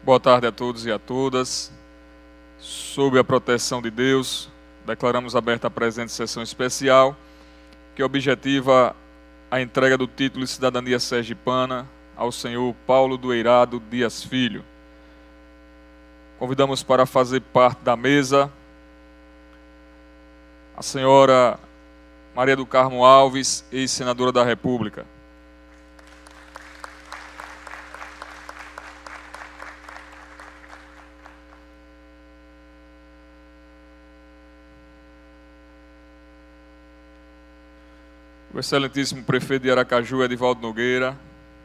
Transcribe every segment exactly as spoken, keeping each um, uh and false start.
Boa tarde a todos e a todas. Sob a proteção de Deus, declaramos aberta a presente sessão especial, que objetiva a entrega do título de cidadania sergipana ao senhor Paulo do Eirado Dias Filho. Convidamos para fazer parte da mesa a senhora Maria do Carmo Alves, ex-senadora da República. O excelentíssimo prefeito de Aracaju, Edivaldo Nogueira.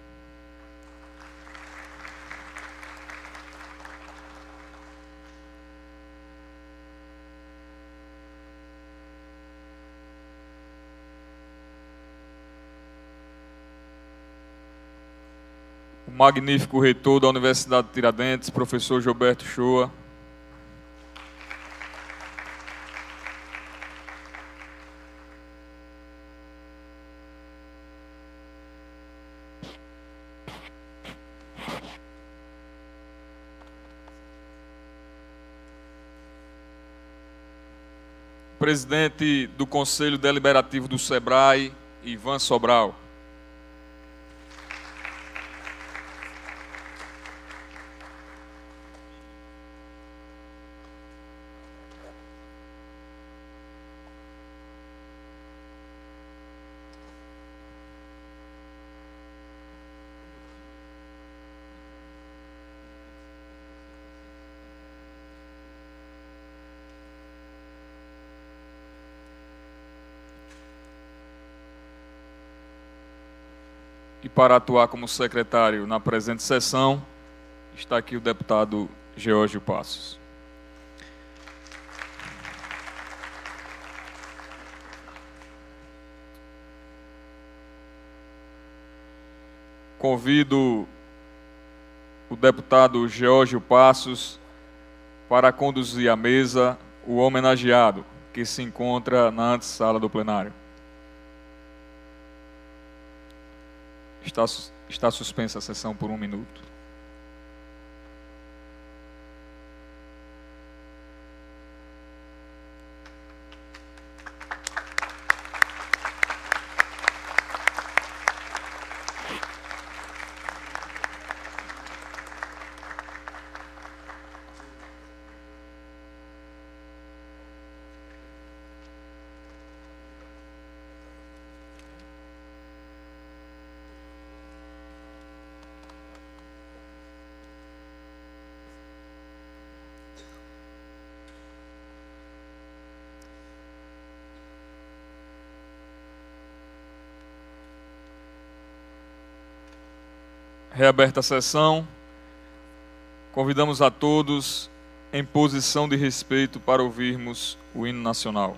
O magnífico reitor da Universidade de Tiradentes, professor Gilberto Shoa. Presidente do Conselho Deliberativo do SEBRAE, Ivan Sobral. E para atuar como secretário na presente sessão, está aqui o deputado Geórgio Passos. Convido o deputado Geórgio Passos para conduzir a mesa o homenageado, que se encontra na antessala do plenário. Está, está suspensa a sessão por um minuto. Reaberta a sessão, convidamos a todos em posição de respeito para ouvirmos o hino nacional.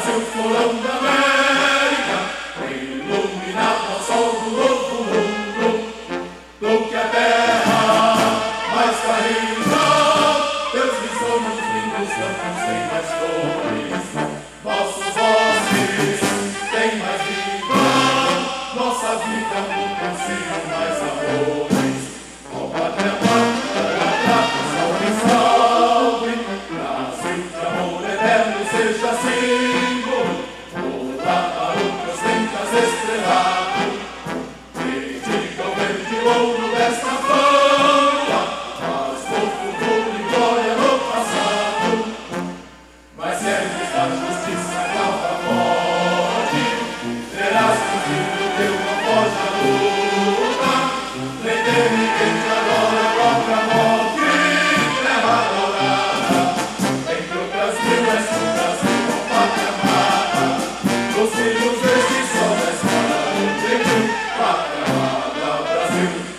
Brasil, florão da América, iluminado ao sol do novo mundo, do que a terra mais carrega, teus risonhos lindos campos têm mais flores, nossos bosques têm mais vida, nossa vida nunca será mais amores. Ó pátria amada, salve, salve, Brasil de amor eterno seja símbolo, voltar para o que ostentas estrelado, e diga o verde ouro desta fama, mas no futuro e glória no passado, mas ergues da justiça calma forte, terás que o filho teu não foge à luta, eternamente agora a própria morte, terra adorada, entre o Brasil és tu, Brasil, ó pátria amada, os filhos deste sol da escola do tempo, pátria amada, Brasil.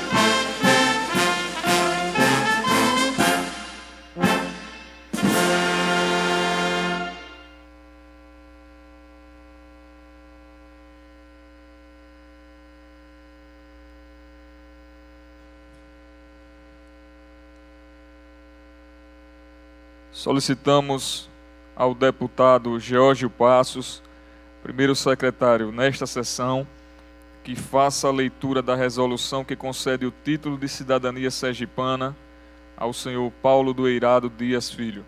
Solicitamos ao deputado Geórgio Passos, primeiro secretário nesta sessão, que faça a leitura da resolução que concede o título de cidadania sergipana ao senhor Paulo do Eirado Dias Filho.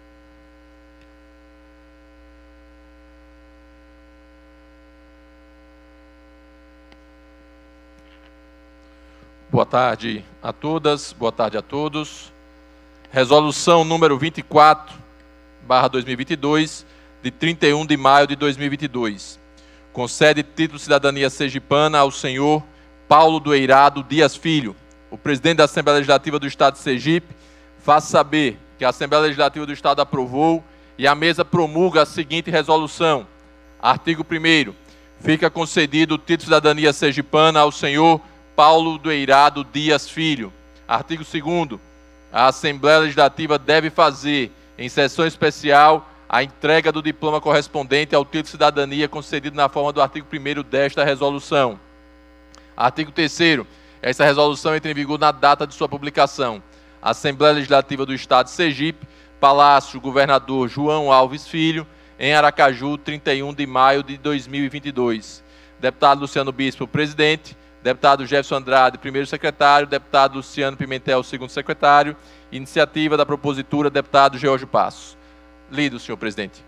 Boa tarde a todas, boa tarde a todos. Resolução número vinte e quatro, barra dois mil e vinte e dois, de trinta e um de maio de dois mil e vinte e dois. Concede título de cidadania sergipana ao senhor Paulo do Eirado Dias Filho. O presidente da Assembleia Legislativa do Estado de Sergipe faz saber que a Assembleia Legislativa do Estado aprovou e a mesa promulga a seguinte resolução. Artigo primeiro. Fica concedido o título de cidadania sergipana ao senhor Paulo do Eirado Dias Filho. Artigo segundo. A Assembleia Legislativa deve fazer, em sessão especial, a entrega do diploma correspondente ao título de cidadania concedido na forma do artigo primeiro desta resolução. Artigo terceiro. Esta resolução entra em vigor na data de sua publicação. Assembleia Legislativa do Estado de Sergipe, Palácio Governador João Alves Filho, em Aracaju, trinta e um de maio de dois mil e vinte e dois. Deputado Luciano Bispo, presidente. Deputado Jefferson Andrade, primeiro secretário. Deputado Luciano Pimentel, segundo secretário. Iniciativa da propositura, deputado Geórgio Passos. Lido, senhor presidente.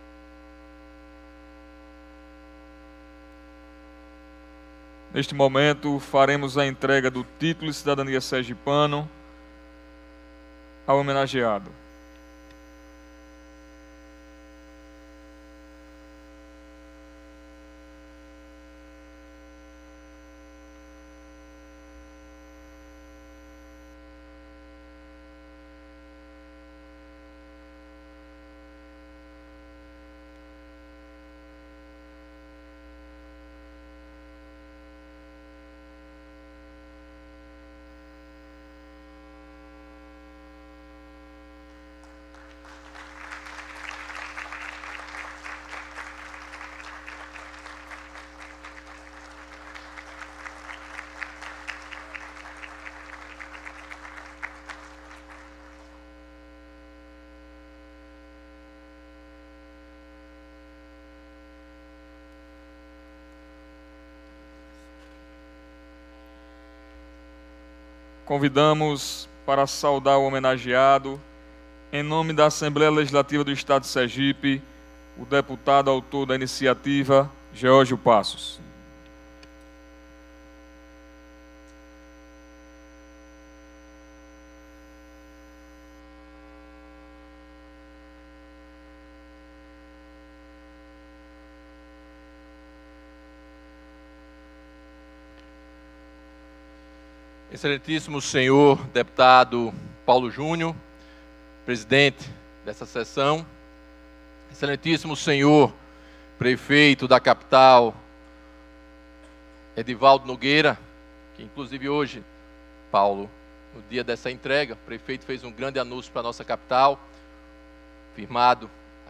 Neste momento, faremos a entrega do título de cidadania sergipano ao homenageado. Convidamos para saudar o homenageado, em nome da Assembleia Legislativa do Estado de Sergipe, o deputado autor da iniciativa, Geórgio Passos. Excelentíssimo senhor deputado Paulo Júnior, presidente dessa sessão. Excelentíssimo senhor prefeito da capital, Edivaldo Nogueira, que inclusive hoje, Paulo, no dia dessa entrega, o prefeito fez um grande anúncio para a nossa capital, firmado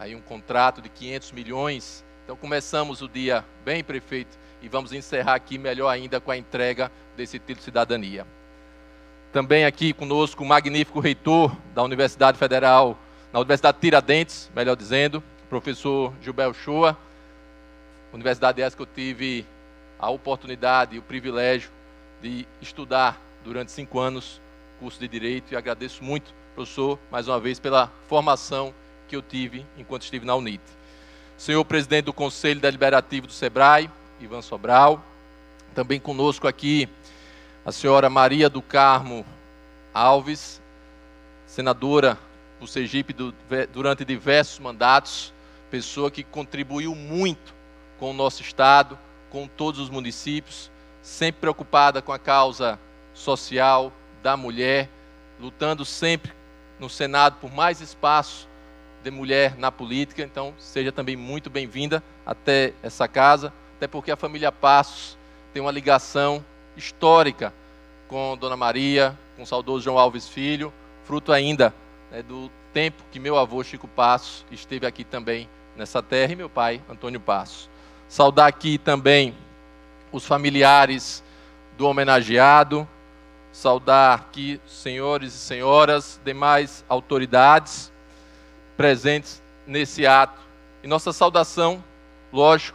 aí um contrato de quinhentos milhões. Então começamos o dia bem, prefeito, e vamos encerrar aqui melhor ainda com a entrega desse título de cidadania. Também aqui conosco o magnífico reitor da Universidade Federal, na Universidade Tiradentes, melhor dizendo, professor Gilberto Shoa, universidade essa que eu tive a oportunidade e o privilégio de estudar durante cinco anos, curso de Direito, e agradeço muito, professor, mais uma vez, pela formação que eu tive enquanto estive na UNIT. Senhor presidente do Conselho Deliberativo do SEBRAE, Ivan Sobral, também conosco aqui a senhora Maria do Carmo Alves, senadora do Sergipe do, durante diversos mandatos, pessoa que contribuiu muito com o nosso estado, com todos os municípios, sempre preocupada com a causa social da mulher, lutando sempre no Senado por mais espaço de mulher na política. Então, seja também muito bem-vinda até essa casa, até porque a família Passos tem uma ligação histórica com Dona Maria, com o saudoso João Alves Filho, fruto ainda, né, do tempo que meu avô Chico Passos esteve aqui também nessa terra, e meu pai Antônio Passos. Saudar aqui também os familiares do homenageado, saudar aqui senhores e senhoras, demais autoridades presentes nesse ato. E nossa saudação, lógico,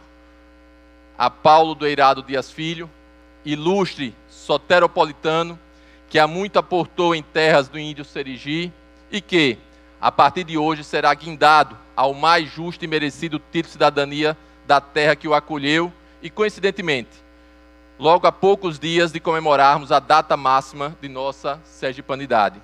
a Paulo do Eirado Dias Filho, ilustre soteropolitano, que há muito aportou em terras do índio Serigi e que, a partir de hoje, será guindado ao mais justo e merecido título de cidadania da terra que o acolheu e, coincidentemente, logo a poucos dias de comemorarmos a data máxima de nossa sergipanidade.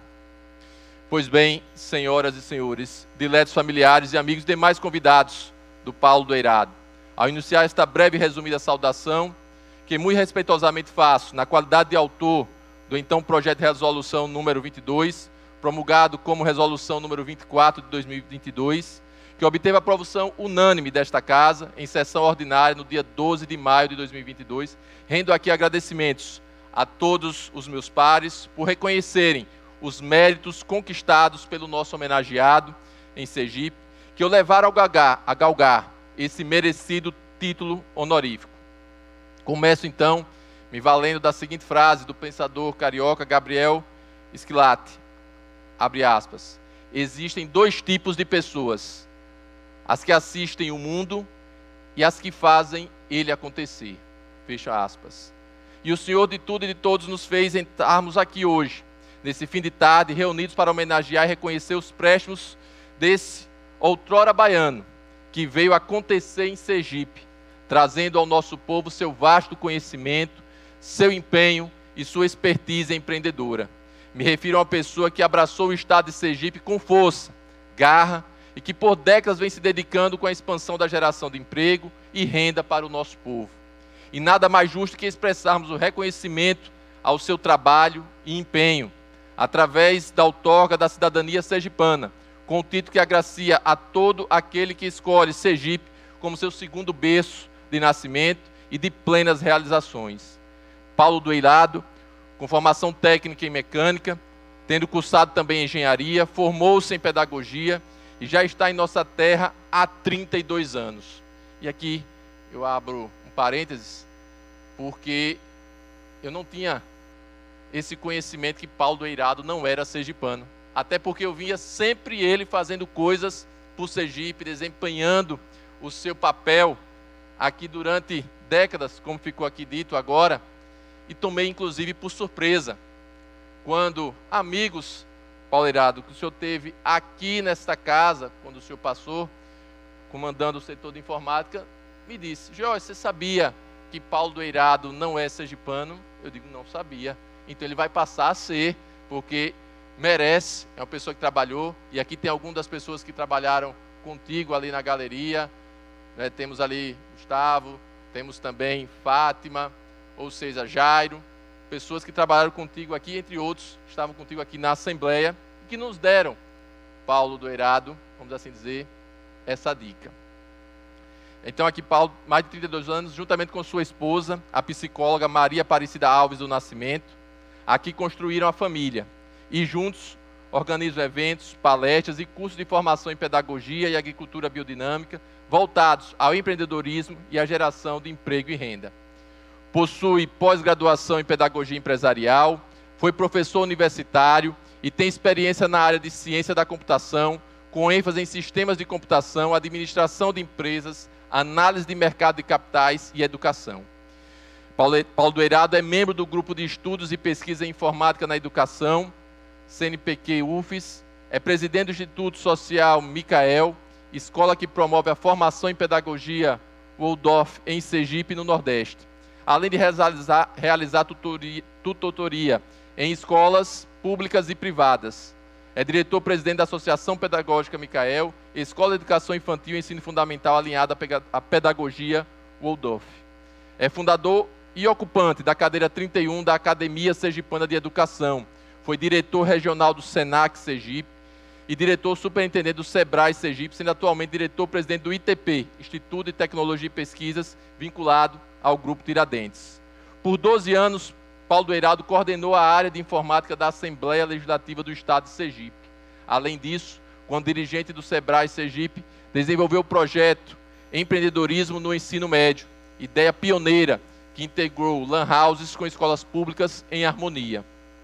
Pois bem, senhoras e senhores, diletos familiares e amigos demais convidados do Paulo do Eirado, ao iniciar esta breve e resumida saudação, que muito respeitosamente faço, na qualidade de autor do então projeto de resolução número vinte e dois, promulgado como resolução número vinte e quatro de dois mil e vinte e dois, que obteve a aprovação unânime desta Casa em sessão ordinária no dia doze de maio de dois mil e vinte e dois, rendo aqui agradecimentos a todos os meus pares por reconhecerem os méritos conquistados pelo nosso homenageado em Sergipe, que o levaram a galgar, a galgar esse merecido título honorífico. Começo então me valendo da seguinte frase do pensador carioca Gabriel Schillaci, abre aspas: existem dois tipos de pessoas, as que assistem o mundo e as que fazem ele acontecer, fecha aspas. E o Senhor de tudo e de todos nos fez entrarmos aqui hoje, nesse fim de tarde, reunidos para homenagear e reconhecer os préstimos desse outrora baiano, que veio acontecer em Sergipe, trazendo ao nosso povo seu vasto conhecimento, seu empenho e sua expertise empreendedora. Me refiro a uma pessoa que abraçou o estado de Sergipe com força, garra, e que por décadas vem se dedicando com a expansão da geração de emprego e renda para o nosso povo. E nada mais justo que expressarmos o reconhecimento ao seu trabalho e empenho, através da outorga da cidadania sergipana, com o título que agracia a todo aquele que escolhe Sergipe como seu segundo berço de nascimento e de plenas realizações. Paulo do Eirado, com formação técnica em mecânica, tendo cursado também engenharia, formou-se em pedagogia e já está em nossa terra há trinta e dois anos. E aqui eu abro um parênteses, porque eu não tinha esse conhecimento que Paulo do Eirado não era sergipano. Até porque eu via sempre ele fazendo coisas por Sergipe, desempenhando o seu papel aqui durante décadas, como ficou aqui dito agora, e tomei inclusive por surpresa, quando amigos, Paulo Eirado, que o senhor teve aqui nesta casa, quando o senhor passou, comandando o setor de informática, me disse: Jorge, você sabia que Paulo do Eirado não é sergipano? Eu digo, não sabia. Então ele vai passar a ser, porque merece, é uma pessoa que trabalhou, e aqui tem algumas das pessoas que trabalharam contigo ali na galeria, né? Temos ali Gustavo, temos também Fátima, ou seja, Jairo, pessoas que trabalharam contigo aqui, entre outros, estavam contigo aqui na Assembleia, e que nos deram, Paulo do Eirado, vamos assim dizer, essa dica. Então aqui Paulo, mais de trinta e dois anos, juntamente com sua esposa, a psicóloga Maria Aparecida Alves do Nascimento, aqui construíram a família, e juntos organizo eventos, palestras e cursos de formação em pedagogia e agricultura biodinâmica voltados ao empreendedorismo e à geração de emprego e renda. Possui pós-graduação em pedagogia empresarial, foi professor universitário e tem experiência na área de ciência da computação, com ênfase em sistemas de computação, administração de empresas, análise de mercado de capitais e educação. Paulo do Eirado é membro do Grupo de Estudos e Pesquisa em Informática na Educação, C N P Q U F E S, é presidente do Instituto Social Micael, escola que promove a formação em pedagogia Waldorf em Sergipe, no Nordeste, além de realizar, realizar tutoria, tutoria em escolas públicas e privadas. É diretor-presidente da Associação Pedagógica Micael, Escola de Educação Infantil e Ensino Fundamental alinhada à Pedagogia Waldorf. É fundador e ocupante da cadeira trinta e um da Academia Sergipana de Educação. Foi diretor regional do SENAC Sergipe e diretor superintendente do SEBRAE Sergipe, sendo atualmente diretor-presidente do I T P, Instituto de Tecnologia e Pesquisas, vinculado ao Grupo Tiradentes. Por doze anos, Paulo do Eirado coordenou a área de informática da Assembleia Legislativa do Estado de Sergipe. Além disso, quando dirigente do SEBRAE Sergipe, desenvolveu o projeto Empreendedorismo no Ensino Médio, ideia pioneira que integrou lan houses com escolas públicas em harmonia.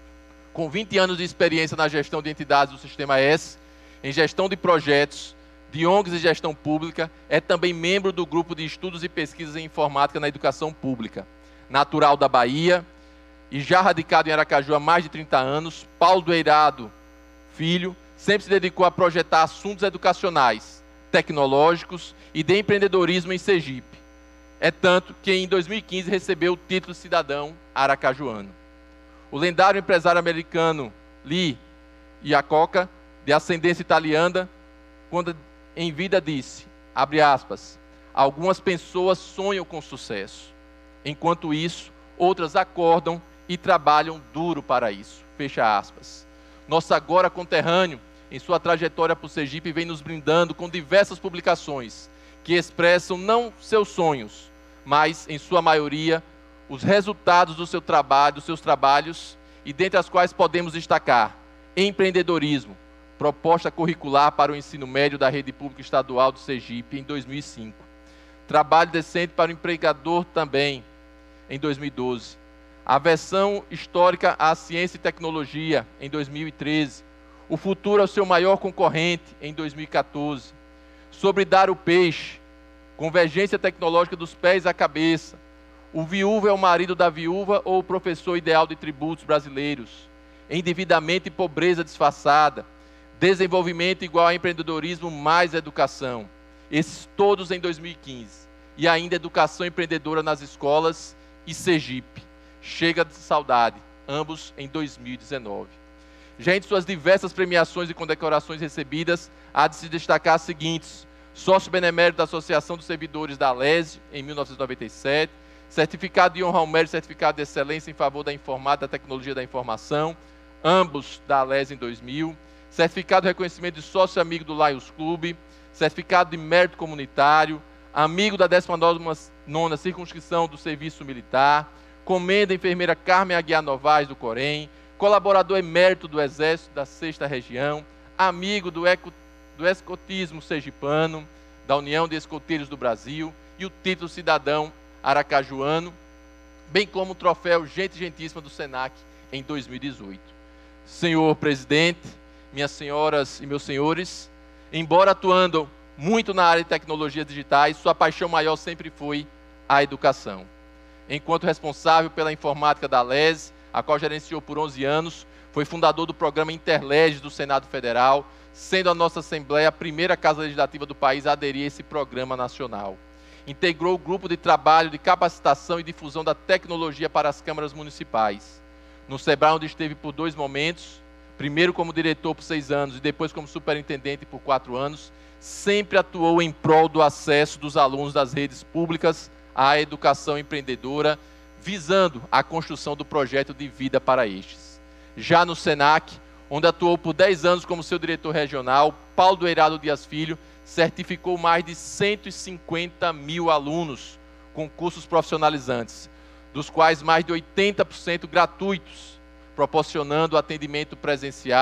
Com vinte anos de experiência na gestão de entidades do Sistema S, em gestão de projetos, de O N Gs e gestão pública, é também membro do Grupo de Estudos e Pesquisas em Informática na Educação Pública. Natural da Bahia e já radicado em Aracaju há mais de trinta anos, Paulo do Eirado Filho sempre se dedicou a projetar assuntos educacionais, tecnológicos e de empreendedorismo em Sergipe. É tanto que em dois mil e quinze recebeu o título de cidadão aracajuano. O lendário empresário americano Lee Iacocca, de ascendência italiana, quando em vida disse, abre aspas, algumas pessoas sonham com sucesso. Enquanto isso, outras acordam e trabalham duro para isso. Fecha aspas. Nosso agora conterrâneo, em sua trajetória por Sergipe, vem nos brindando com diversas publicações que expressam não seus sonhos, mas, em sua maioria, os resultados do seu trabalho, dos seus trabalhos, e dentre as quais podemos destacar empreendedorismo, proposta curricular para o ensino médio da Rede Pública Estadual do Sergipe em dois mil e cinco. Trabalho decente para o empregador também, em dois mil e doze. A versão histórica à ciência e tecnologia, em dois mil e treze. O futuro é o seu maior concorrente, em dois mil e quatorze. Sobre dar o peixe, convergência tecnológica dos pés à cabeça. O viúvo é o marido da viúva ou o professor ideal de tributos brasileiros. Endividamento e pobreza disfarçada. Desenvolvimento igual a empreendedorismo mais educação. Esses todos em dois mil e quinze. E ainda educação empreendedora nas escolas e Sergipe. Chega de saudade, ambos em dois mil e dezenove. Já entre suas diversas premiações e condecorações recebidas, há de se destacar as seguintes: sócio benemérito da Associação dos Servidores da Alese, em mil novecentos e noventa e sete, certificado de honra ao mérito, certificado de excelência em favor da informática e da tecnologia da informação, ambos da Alese em dois mil, certificado de reconhecimento de sócio amigo do Lions Clube, certificado de mérito comunitário, amigo da décima nona circunscrição do Serviço Militar, comenda enfermeira Carmen Aguiar Novaes do Corém, colaborador emérito do Exército da sexta Região, amigo do, eco, do escotismo sergipano, da União de Escoteiros do Brasil e o título cidadão aracajuano, bem como o troféu Gente Gentíssima do SENAC em dois mil e dezoito. Senhor presidente, minhas senhoras e meus senhores, embora atuando muito na área de tecnologias digitais, sua paixão maior sempre foi a educação. Enquanto responsável pela informática da Alese, a qual gerenciou por onze anos, foi fundador do programa Interleges do Senado Federal, sendo a nossa Assembleia a primeira casa legislativa do país a aderir a esse programa nacional. Integrou o grupo de trabalho de capacitação e difusão da tecnologia para as câmaras municipais. No SEBRAE, onde esteve por dois momentos, primeiro como diretor por seis anos e depois como superintendente por quatro anos, sempre atuou em prol do acesso dos alunos das redes públicas à educação empreendedora, visando a construção do projeto de vida para estes. Já no SENAC, onde atuou por dez anos como seu diretor regional, Paulo do Eirado Dias Filho certificou mais de cento e cinquenta mil alunos com cursos profissionalizantes, dos quais mais de oitenta por cento gratuitos, proporcionando atendimento presencial,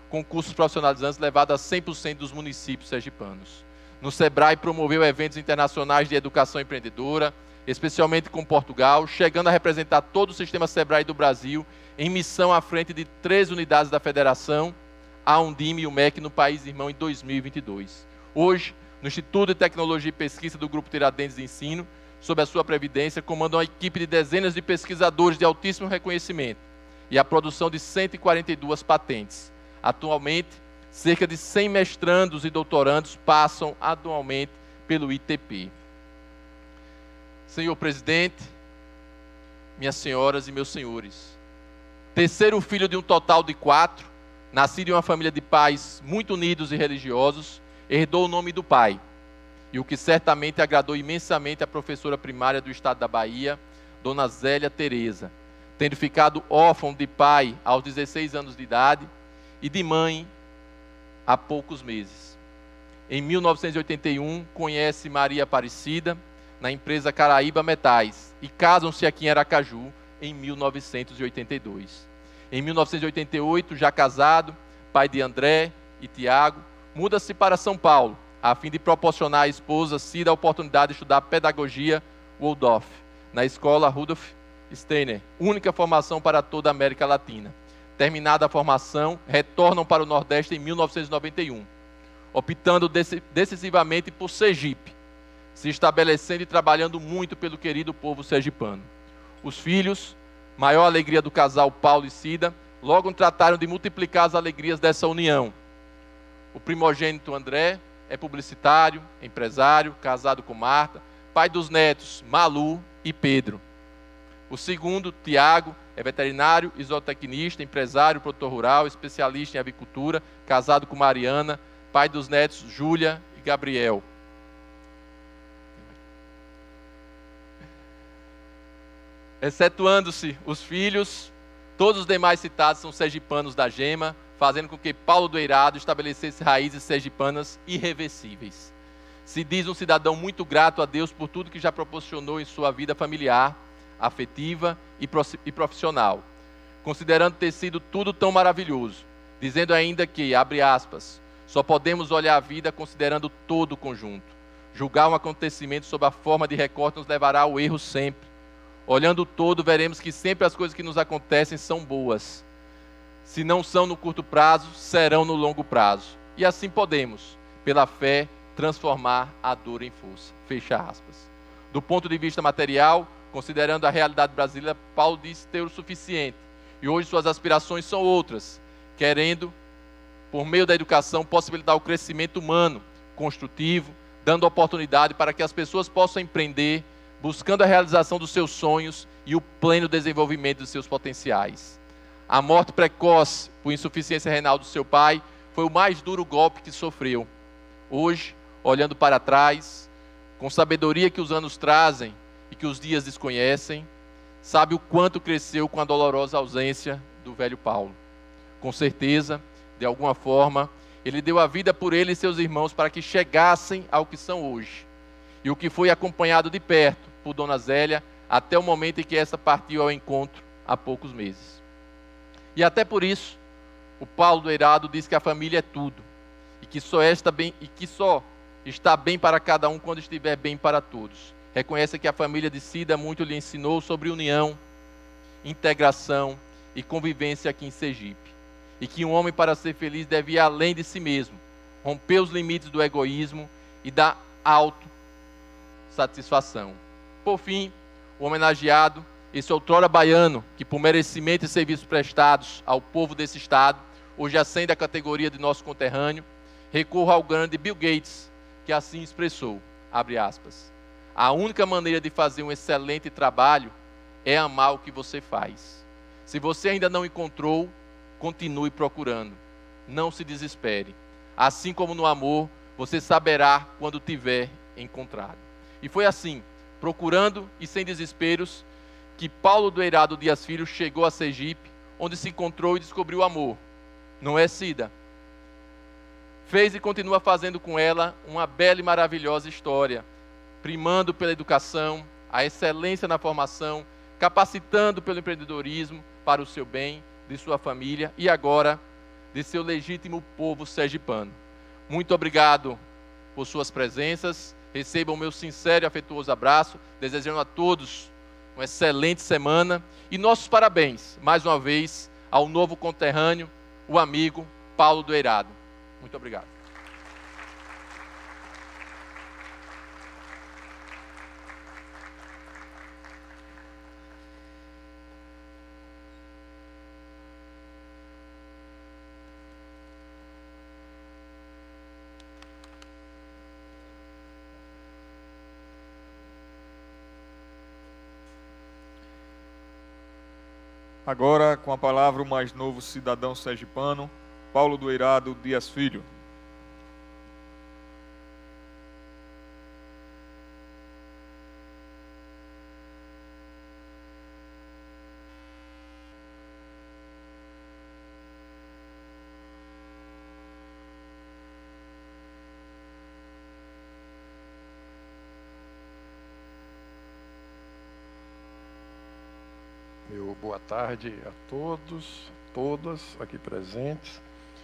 com cursos profissionalizantes levados a cem por cento dos municípios sergipanos. No SEBRAE promoveu eventos internacionais de educação empreendedora, especialmente com Portugal, chegando a representar todo o sistema SEBRAE do Brasil em missão à frente de três unidades da Federação, a Undime e o M E C no país irmão em dois mil e vinte e dois. Hoje, no Instituto de Tecnologia e Pesquisa do Grupo Tiradentes de Ensino, sob a sua previdência, comanda uma equipe de dezenas de pesquisadores de altíssimo reconhecimento e a produção de cento e quarenta e duas patentes. Atualmente, cerca de cem mestrandos e doutorandos passam anualmente pelo I T P. Senhor presidente, minhas senhoras e meus senhores, terceiro filho de um total de quatro, nascido em uma família de pais muito unidos e religiosos, herdou o nome do pai, e o que certamente agradou imensamente a professora primária do estado da Bahia, Dona Zélia Tereza, tendo ficado órfão de pai aos dezesseis anos de idade e de mãe há poucos meses. Em mil novecentos e oitenta e um, conhece Maria Aparecida na empresa Caraíba Metais e casam-se aqui em Aracaju em mil novecentos e oitenta e dois. Em mil novecentos e oitenta e oito, já casado, pai de André e Tiago, muda-se para São Paulo, a fim de proporcionar à esposa Cida a oportunidade de estudar pedagogia Waldorf, na escola Rudolf Steiner, única formação para toda a América Latina. Terminada a formação, retornam para o Nordeste em mil novecentos e noventa e um, optando decisivamente por Sergipe, se estabelecendo e trabalhando muito pelo querido povo sergipano. Os filhos, maior alegria do casal Paulo e Cida, logo trataram de multiplicar as alegrias dessa união. O primogênito André é publicitário, empresário, casado com Marta, pai dos netos Malu e Pedro. O segundo, Tiago, é veterinário, isotecnista, empresário, produtor rural, especialista em avicultura, casado com Mariana, pai dos netos Júlia e Gabriel. Excetuando-se os filhos, todos os demais citados são sergipanos da gema, fazendo com que Paulo do Eirado estabelecesse raízes sergipanas irreversíveis. Se diz um cidadão muito grato a Deus por tudo que já proporcionou em sua vida familiar, afetiva e profissional, considerando ter sido tudo tão maravilhoso, dizendo ainda que, abre aspas, só podemos olhar a vida considerando todo o conjunto. Julgar um acontecimento sob a forma de recorte nos levará ao erro sempre. Olhando o todo, veremos que sempre as coisas que nos acontecem são boas. Se não são no curto prazo, serão no longo prazo. E assim podemos, pela fé, transformar a dor em força. Fecha aspas. Do ponto de vista material, considerando a realidade brasileira, Paulo disse ter o suficiente. E hoje suas aspirações são outras, querendo, por meio da educação, possibilitar o crescimento humano, construtivo, dando oportunidade para que as pessoas possam empreender, buscando a realização dos seus sonhos e o pleno desenvolvimento dos seus potenciais. A morte precoce por insuficiência renal do seu pai foi o mais duro golpe que sofreu. Hoje, olhando para trás, com sabedoria que os anos trazem e que os dias desconhecem, sabe o quanto cresceu com a dolorosa ausência do velho Paulo. Com certeza, de alguma forma, ele deu a vida por ele e seus irmãos para que chegassem ao que são hoje. E o que foi acompanhado de perto por Dona Zélia até o momento em que essa partiu ao encontro há poucos meses. E até por isso, o Paulo do Eirado diz que a família é tudo e que só está bem, e que só está bem para cada um quando estiver bem para todos. Reconhece que a família de Cida muito lhe ensinou sobre união, integração e convivência aqui em Sergipe. E que um homem, para ser feliz, deve ir além de si mesmo, romper os limites do egoísmo e da autossatisfação. Por fim, o homenageado, esse outrora baiano, que por merecimento e serviços prestados ao povo desse estado, hoje ascende à categoria de nosso conterrâneo, recorra ao grande Bill Gates, que assim expressou, abre aspas, a única maneira de fazer um excelente trabalho é amar o que você faz. Se você ainda não encontrou, continue procurando. Não se desespere. Assim como no amor, você saberá quando tiver encontrado. E foi assim, procurando e sem desesperos, que Paulo do Eirado Dias Filho chegou a Sergipe, onde se encontrou e descobriu o amor. Não é, Cida? Fez e continua fazendo com ela uma bela e maravilhosa história, primando pela educação, a excelência na formação, capacitando pelo empreendedorismo para o seu bem, de sua família e agora de seu legítimo povo sergipano. Muito obrigado por suas presenças. Recebam o meu sincero e afetuoso abraço, desejando a todos uma excelente semana e nossos parabéns, mais uma vez, ao novo conterrâneo, o amigo Paulo do Eirado. Muito obrigado. Agora, com a palavra, o mais novo cidadão sergipano, Paulo do Eirado Dias Filho. Meu boa tarde a todos, todas aqui presentes.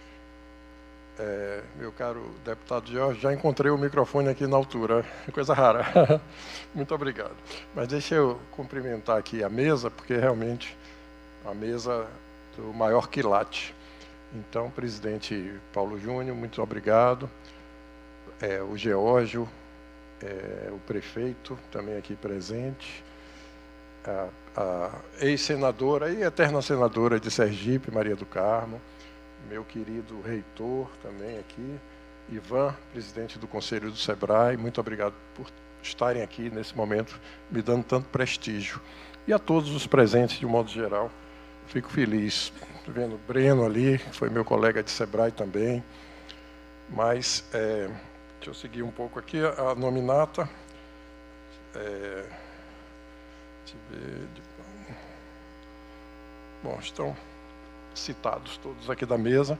É, meu caro deputado Jorge, já encontrei o microfone aqui na altura, coisa rara. Muito obrigado. Mas deixa eu cumprimentar aqui a mesa, porque realmente a mesa do maior quilate. Então, presidente Paulo Júnior, muito obrigado. É, o Geórgio, é, o prefeito também aqui presente. A, a ex-senadora e eterna senadora de Sergipe, Maria do Carmo, meu querido reitor também aqui, Ivan, presidente do Conselho do SEBRAE, muito obrigado por estarem aqui nesse momento, me dando tanto prestígio. E a todos os presentes, de um modo geral, fico feliz. Estou vendo o Breno ali, foi meu colega de SEBRAE também, mas é, deixa eu seguir um pouco aqui, a nominata. É, Bom, estão citados todos aqui da mesa.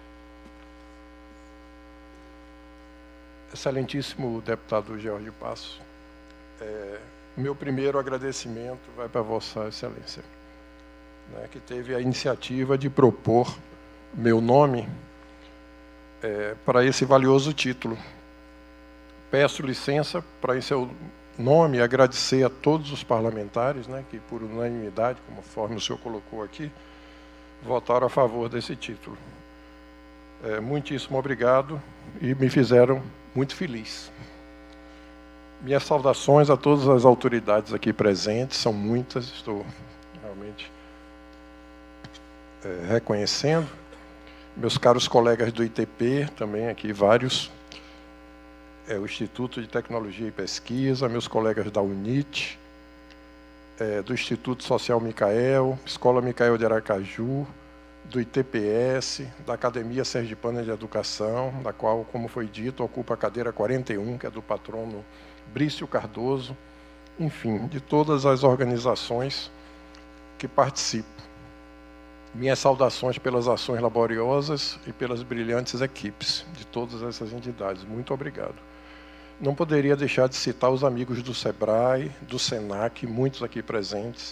Excelentíssimo deputado Geórgio Passo, é, meu primeiro agradecimento vai para Vossa Excelência, né, que teve a iniciativa de propor meu nome é, para esse valioso título. Peço licença para, em seu nome, agradecer a todos os parlamentares, né, que por unanimidade, conforme o senhor colocou aqui, votaram a favor desse título. É, muitíssimo obrigado e me fizeram muito feliz. Minhas saudações a todas as autoridades aqui presentes, são muitas, estou realmente é, reconhecendo. Meus caros colegas do I T P, também aqui vários, É, o Instituto de Tecnologia e Pesquisa, meus colegas da UNIT, é, do Instituto Social Micael, Escola Micael de Aracaju, do I T P S, da Academia Sergipana de Educação, da qual, como foi dito, ocupa a cadeira quarenta e um, que é do patrono Brício Cardoso, enfim, de todas as organizações que participo. Minhas saudações pelas ações laboriosas e pelas brilhantes equipes de todas essas entidades. Muito obrigado. Não poderia deixar de citar os amigos do SEBRAE, do SENAC, muitos aqui presentes,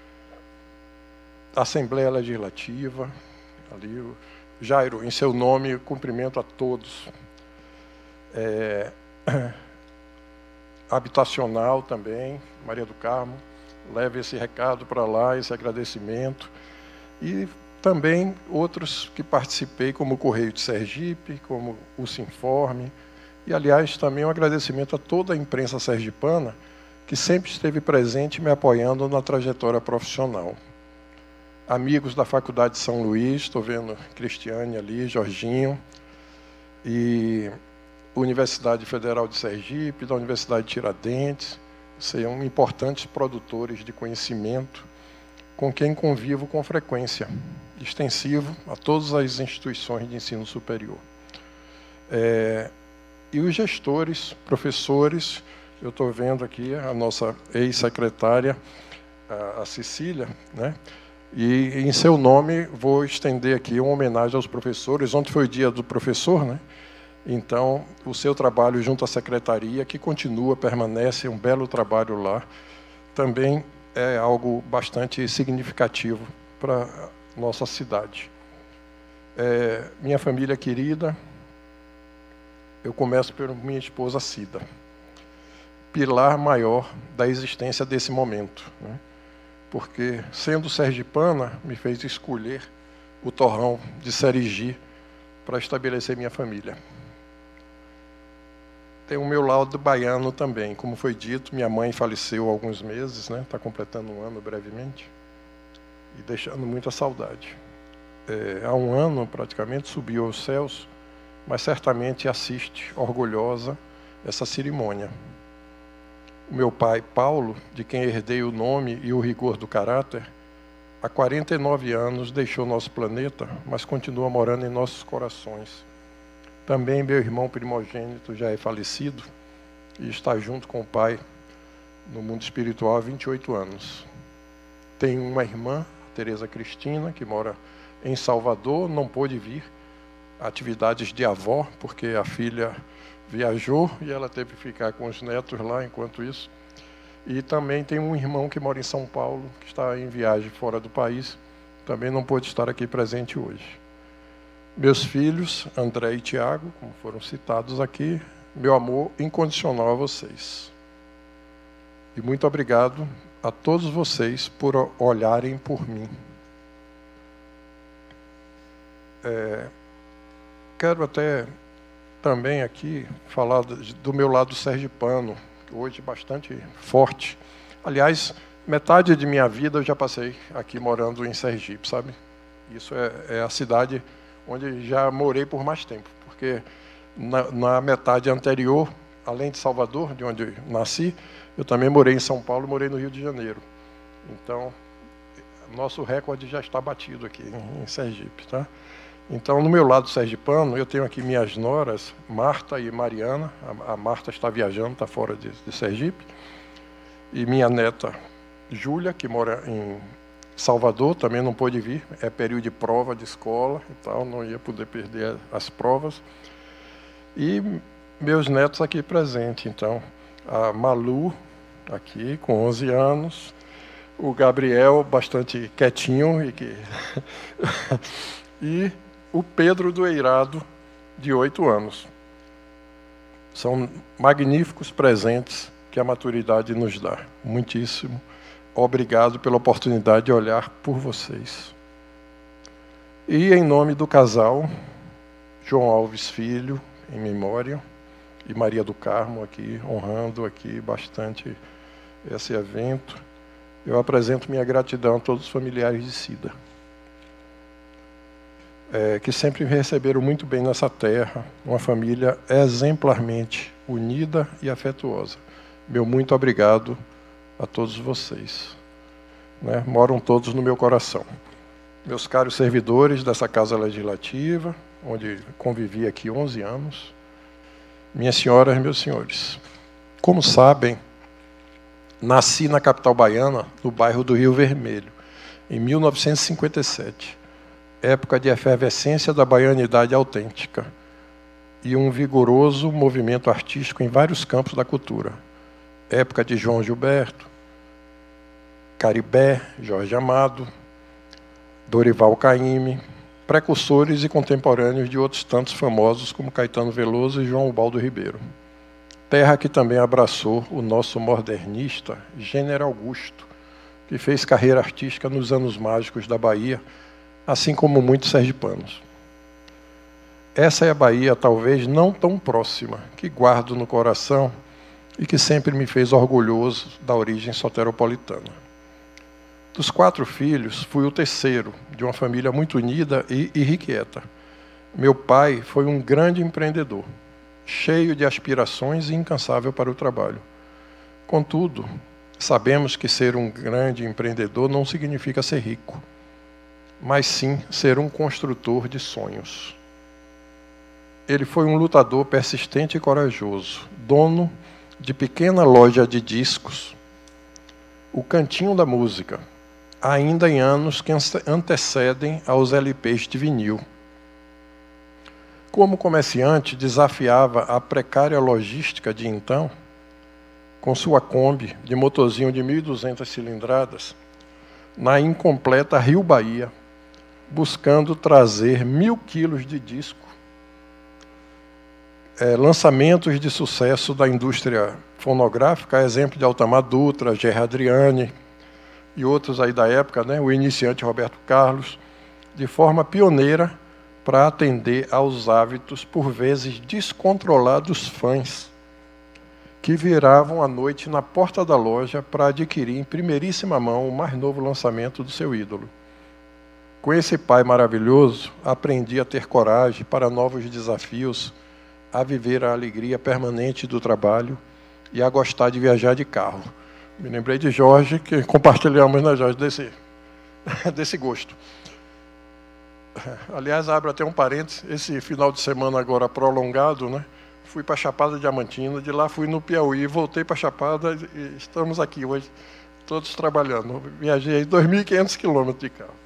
a Assembleia Legislativa, ali, o Jairo, em seu nome, cumprimento a todos. É, habitacional também, Maria do Carmo, leve esse recado para lá, esse agradecimento. E também outros que participei, como o Correio de Sergipe, como o Sinforme. E, aliás, também um agradecimento a toda a imprensa sergipana, que sempre esteve presente me apoiando na trajetória profissional. Amigos da Faculdade de São Luís, estou vendo Cristiane ali, Jorginho, e Universidade Federal de Sergipe, da Universidade de Tiradentes, são importantes produtores de conhecimento, com quem convivo com frequência, extensivo a todas as instituições de ensino superior. É, e os gestores, professores, eu estou vendo aqui a nossa ex-secretária, a, a Cecília, né? E em seu nome vou estender aqui uma homenagem aos professores. Ontem foi o dia do professor, né? Então, o seu trabalho junto à secretaria, que continua, permanece um belo trabalho lá, também é algo bastante significativo para a nossa cidade. É, minha família querida, eu começo por minha esposa Cida, pilar maior da existência desse momento, né? Porque, sendo sergipana, me fez escolher o torrão de Serigi para estabelecer minha família. Tem o meu lado baiano também. Como foi dito, minha mãe faleceu há alguns meses, né? Está completando um ano brevemente, e deixando muita saudade. É, há um ano, praticamente, subiu aos céus, mas certamente assiste, orgulhosa, essa cerimônia. O meu pai, Paulo, de quem herdei o nome e o rigor do caráter, há quarenta e nove anos deixou nosso planeta, mas continua morando em nossos corações. Também meu irmão primogênito já é falecido e está junto com o pai no mundo espiritual há vinte e oito anos. Tenho uma irmã, Tereza Cristina, que mora em Salvador, não pôde vir. Atividades de avó, porque a filha viajou e ela teve que ficar com os netos lá enquanto isso. E também tem um irmão que mora em São Paulo, que está em viagem fora do país, também não pôde estar aqui presente hoje. Meus filhos, André e Tiago, como foram citados aqui, meu amor incondicional a vocês. E muito obrigado a todos vocês por olharem por mim. É, quero até também aqui falar do meu lado sergipano, hoje bastante forte. Aliás, metade de minha vida eu já passei aqui morando em Sergipe, sabe? Isso é, é a cidade onde já morei por mais tempo, porque na, na metade anterior, além de Salvador, de onde eu nasci, eu também morei em São Paulo, morei no Rio de Janeiro. Então, nosso recorde já está batido aqui em, em Sergipe, tá? Então, no meu lado sergipano, eu tenho aqui minhas noras, Marta e Mariana. A, a Marta está viajando, está fora de, de Sergipe. E minha neta, Júlia, que mora em Salvador, também não pôde vir. É período de prova de escola e tal, não ia poder perder as provas. E meus netos aqui presentes, então. A Malu, aqui, com onze anos. O Gabriel, bastante quietinho. E, que... e o Pedro do Eirado, de oito anos. São magníficos presentes que a maturidade nos dá. Muitíssimo obrigado pela oportunidade de olhar por vocês. E em nome do casal, João Alves Filho, em memória, e Maria do Carmo, aqui, honrando aqui bastante esse evento, eu apresento minha gratidão a todos os familiares de Cida. É, que sempre me receberam muito bem nessa terra, uma família exemplarmente unida e afetuosa. Meu muito obrigado a todos vocês. Né? Moram todos no meu coração. Meus caros servidores dessa Casa Legislativa, onde convivi aqui onze anos, minhas senhoras e meus senhores, como sabem, nasci na capital baiana, no bairro do Rio Vermelho, em mil novecentos e cinquenta e sete. Época de efervescência da baianidade autêntica e um vigoroso movimento artístico em vários campos da cultura. Época de João Gilberto, Caribé, Jorge Amado, Dorival Caymmi, precursores e contemporâneos de outros tantos famosos como Caetano Veloso e João Ubaldo Ribeiro. Terra que também abraçou o nosso modernista General Augusto, que fez carreira artística nos anos mágicos da Bahia, assim como muitos sergipanos. Essa é a Bahia, talvez não tão próxima, que guardo no coração e que sempre me fez orgulhoso da origem soteropolitana. Dos quatro filhos, fui o terceiro, de uma família muito unida e irrequieta. Meu pai foi um grande empreendedor, cheio de aspirações e incansável para o trabalho. Contudo, sabemos que ser um grande empreendedor não significa ser rico, mas sim ser um construtor de sonhos. Ele foi um lutador persistente e corajoso, dono de pequena loja de discos, o Cantinho da Música, ainda em anos que antecedem aos L Pês de vinil. Como comerciante, desafiava a precária logística de então, com sua Kombi de motorzinho de mil e duzentas cilindradas, na incompleta Rio Bahia, buscando trazer mil quilos de disco, é, lançamentos de sucesso da indústria fonográfica, exemplo de Altamar Dutra, Gerry Adriani e outros aí da época, né, o iniciante Roberto Carlos, de forma pioneira para atender aos hábitos, por vezes descontrolados, fãs, que viravam à noite na porta da loja para adquirir em primeiríssima mão o mais novo lançamento do seu ídolo. Com esse pai maravilhoso, aprendi a ter coragem para novos desafios, a viver a alegria permanente do trabalho e a gostar de viajar de carro. Me lembrei de Jorge, que compartilhamos, né, Jorge, desse, desse gosto. Aliás, abro até um parênteses, esse final de semana agora prolongado, né? Fui para a Chapada Diamantina, de lá fui no Piauí, voltei para a Chapada e estamos aqui hoje, todos trabalhando. Viajei dois mil e quinhentos quilômetros de carro.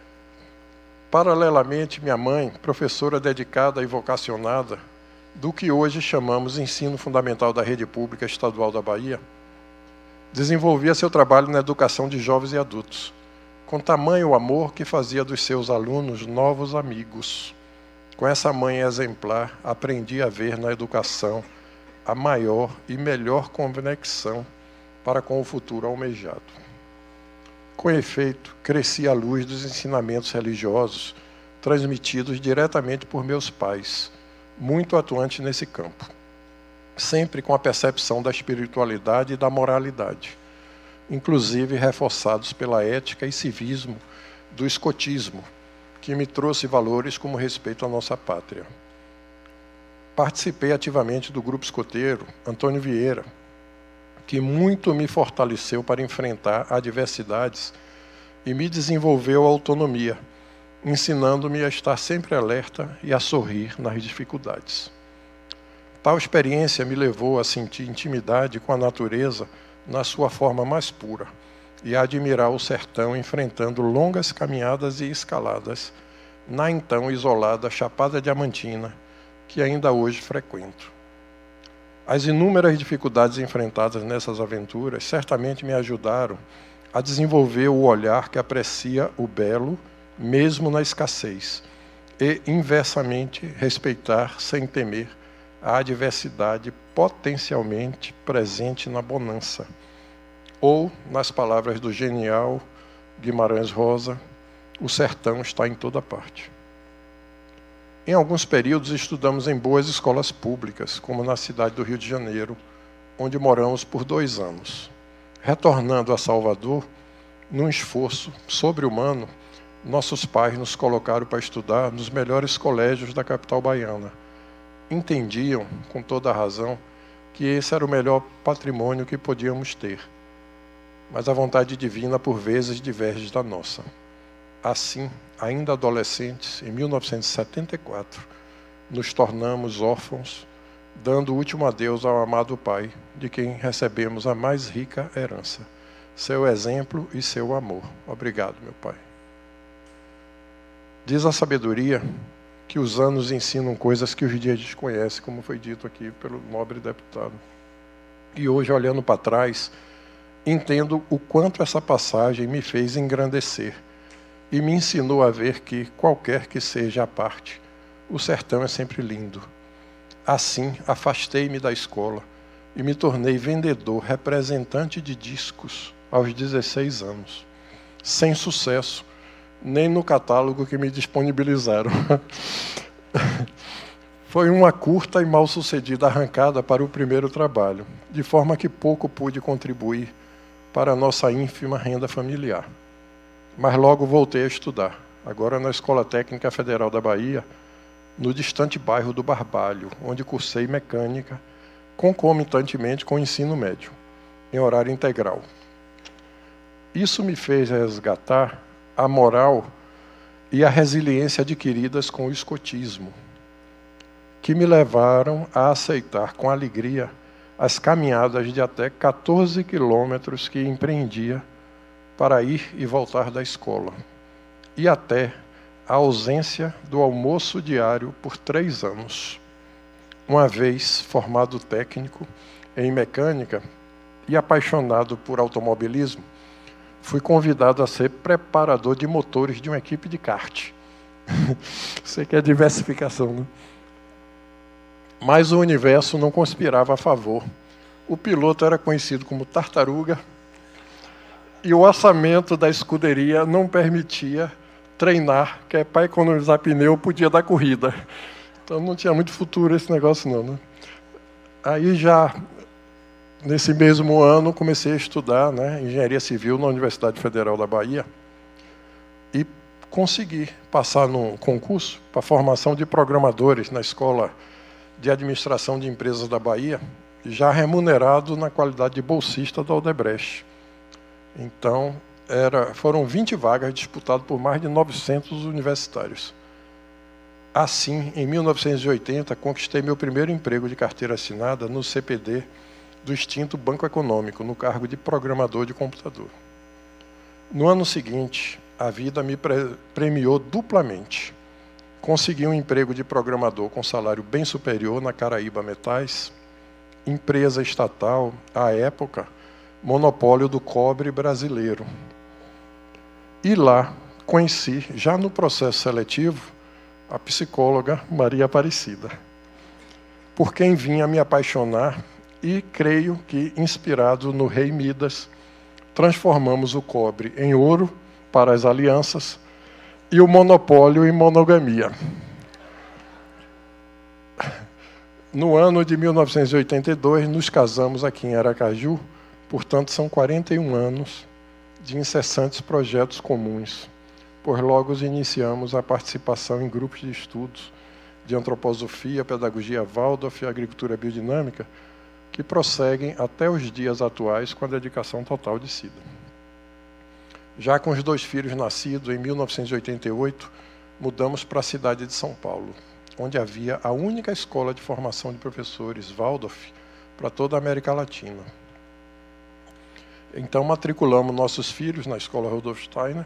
Paralelamente, minha mãe, professora dedicada e vocacionada do que hoje chamamos Ensino Fundamental da Rede Pública Estadual da Bahia, desenvolvia seu trabalho na educação de jovens e adultos, com tamanho amor que fazia dos seus alunos novos amigos. Com essa mãe exemplar, aprendi a ver na educação a maior e melhor conexão para com o futuro almejado. Com efeito, cresci à luz dos ensinamentos religiosos transmitidos diretamente por meus pais, muito atuantes nesse campo, sempre com a percepção da espiritualidade e da moralidade, inclusive reforçados pela ética e civismo do escotismo, que me trouxe valores como respeito à nossa pátria. Participei ativamente do grupo escoteiro Antônio Vieira, que muito me fortaleceu para enfrentar adversidades e me desenvolveu a autonomia, ensinando-me a estar sempre alerta e a sorrir nas dificuldades. Tal experiência me levou a sentir intimidade com a natureza na sua forma mais pura e a admirar o sertão enfrentando longas caminhadas e escaladas na então isolada Chapada Diamantina, que ainda hoje frequento. As inúmeras dificuldades enfrentadas nessas aventuras certamente me ajudaram a desenvolver o olhar que aprecia o belo, mesmo na escassez, e, inversamente, respeitar sem temer a adversidade potencialmente presente na bonança. Ou, nas palavras do genial Guimarães Rosa, o sertão está em toda parte. Em alguns períodos estudamos em boas escolas públicas, como na cidade do Rio de Janeiro, onde moramos por dois anos. Retornando a Salvador, num esforço sobre-humano, nossos pais nos colocaram para estudar nos melhores colégios da capital baiana. Entendiam, com toda a razão, que esse era o melhor patrimônio que podíamos ter. Mas a vontade divina, por vezes, diverge da nossa. Assim, ainda adolescentes, em mil novecentos e setenta e quatro, nos tornamos órfãos, dando o último adeus ao amado Pai, de quem recebemos a mais rica herança, seu exemplo e seu amor. Obrigado, meu Pai. Diz a sabedoria que os anos ensinam coisas que os dias desconhecem, como foi dito aqui pelo nobre deputado. E hoje, olhando para trás, entendo o quanto essa passagem me fez engrandecer e me ensinou a ver que, qualquer que seja a parte, o sertão é sempre lindo. Assim, afastei-me da escola e me tornei vendedor, representante de discos aos dezesseis anos, sem sucesso, nem no catálogo que me disponibilizaram. Foi uma curta e mal-sucedida arrancada para o primeiro trabalho, de forma que pouco pude contribuir para a nossa ínfima renda familiar. Mas logo voltei a estudar, agora na Escola Técnica Federal da Bahia, no distante bairro do Barbalho, onde cursei mecânica, concomitantemente com o ensino médio, em horário integral. Isso me fez resgatar a moral e a resiliência adquiridas com o escotismo, que me levaram a aceitar com alegria as caminhadas de até quatorze quilômetros que empreendia para ir e voltar da escola, e até a ausência do almoço diário por três anos. Uma vez formado técnico em mecânica e apaixonado por automobilismo, fui convidado a ser preparador de motores de uma equipe de kart. Sei que é diversificação, né? Mas o universo não conspirava a favor. O piloto era conhecido como tartaruga e o orçamento da escuderia não permitia treinar, que é para economizar pneu, podia dar corrida. Então não tinha muito futuro esse negócio não, né? Aí já, nesse mesmo ano, comecei a estudar, né, engenharia civil na Universidade Federal da Bahia e consegui passar num concurso para formação de programadores na Escola de Administração de Empresas da Bahia, já remunerado na qualidade de bolsista da Odebrecht. Então, era, foram vinte vagas disputadas por mais de novecentos universitários. Assim, em mil novecentos e oitenta, conquistei meu primeiro emprego de carteira assinada no C P D do extinto Banco Econômico, no cargo de programador de computador. No ano seguinte, a vida me pre premiou duplamente. Consegui um emprego de programador com salário bem superior na Caraíba Metais, empresa estatal, à época, monopólio do cobre brasileiro. E lá conheci, já no processo seletivo, a psicóloga Maria Aparecida, por quem vim a me apaixonar e creio que, inspirado no rei Midas, transformamos o cobre em ouro para as alianças e o monopólio em monogamia. No ano de mil novecentos e oitenta e dois, nos casamos aqui em Aracaju, portanto, são quarenta e um anos de incessantes projetos comuns, pois logo iniciamos a participação em grupos de estudos de antroposofia, pedagogia Waldorf e agricultura biodinâmica, que prosseguem até os dias atuais com a dedicação total de Cida. Já com os dois filhos nascidos, em mil novecentos e oitenta e oito, mudamos para a cidade de São Paulo, onde havia a única escola de formação de professores Waldorf para toda a América Latina. Então, matriculamos nossos filhos na escola Rudolf Steiner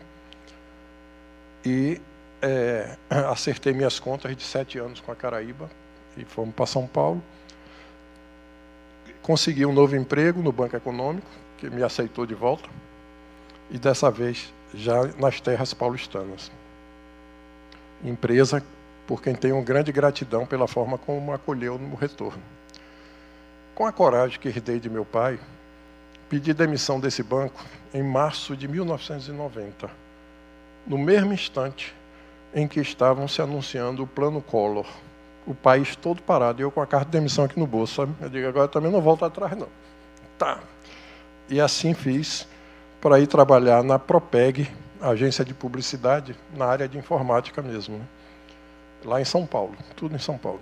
e é, acertei minhas contas de sete anos com a Caraíba e fomos para São Paulo. Consegui um novo emprego no Banco Econômico, que me aceitou de volta, e dessa vez já nas terras paulistanas. Empresa por quem tenho grande gratidão pela forma como acolheu no retorno. Com a coragem que herdei de meu pai, pedi demissão desse banco em março de mil novecentos e noventa, no mesmo instante em que estavam se anunciando o Plano Collor, o país todo parado, e eu com a carta de demissão aqui no bolso, sabe? Eu digo, agora também não volto atrás, não. Tá. E assim fiz para ir trabalhar na Propeg, agência de publicidade, na área de informática mesmo, né? Lá em São Paulo, tudo em São Paulo.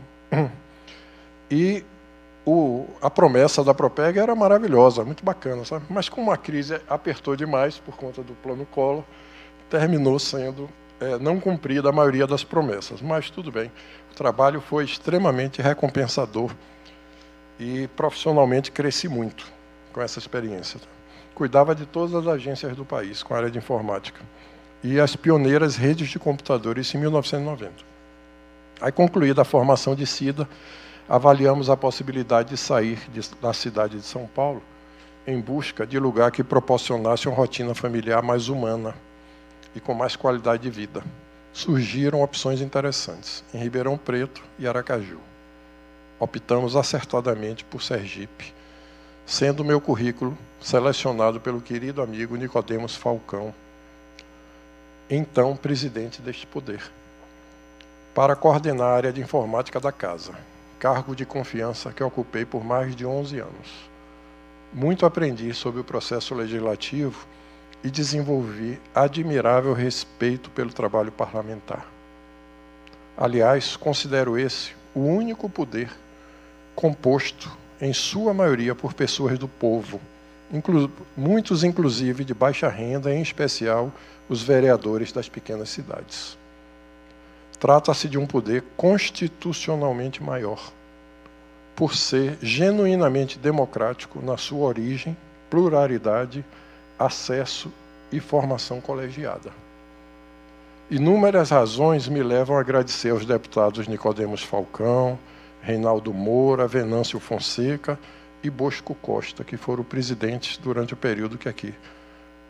E o, a promessa da Propeg era maravilhosa, muito bacana, sabe? Mas como a crise apertou demais por conta do Plano Collor, terminou sendo é, não cumprida a maioria das promessas. Mas tudo bem, o trabalho foi extremamente recompensador e profissionalmente cresci muito com essa experiência. Cuidava de todas as agências do país com a área de informática e as pioneiras redes de computadores em mil novecentos e noventa. Aí, concluída a formação de Cida, avaliamos a possibilidade de sair de, da cidade de São Paulo em busca de lugar que proporcionasse uma rotina familiar mais humana e com mais qualidade de vida. Surgiram opções interessantes em Ribeirão Preto e Aracaju. Optamos acertadamente por Sergipe, sendo meu currículo selecionado pelo querido amigo Nicodemos Falcão, então presidente deste poder, para coordenar a área de informática da casa, cargo de confiança que ocupei por mais de onze anos. Muito aprendi sobre o processo legislativo e desenvolvi admirável respeito pelo trabalho parlamentar. Aliás, considero esse o único poder composto, em sua maioria, por pessoas do povo, inclu muitos, inclusive, de baixa renda, em especial os vereadores das pequenas cidades. Trata-se de um poder constitucionalmente maior, por ser genuinamente democrático na sua origem, pluralidade, acesso e formação colegiada. Inúmeras razões me levam a agradecer aos deputados Nicodemos Falcão, Reinaldo Moura, Venâncio Fonseca e Bosco Costa, que foram presidentes durante o período que aqui